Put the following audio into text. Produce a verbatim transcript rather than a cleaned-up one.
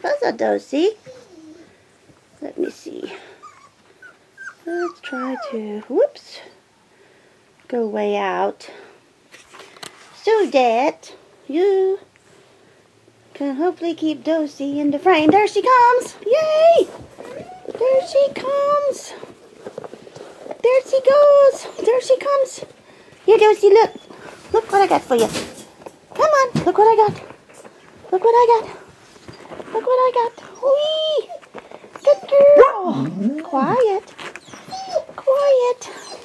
Puzzle, Doce. Let me see. Let's try to, whoops, go way out so that you can hopefully keep Doce in the frame. There she comes! Yay! There she comes! There she goes! There she comes! Here, Doce, look! Look what I got for you. Come on, look what I got. Look what I got. Look what I got. Whee! Good girl! Quiet. Quiet.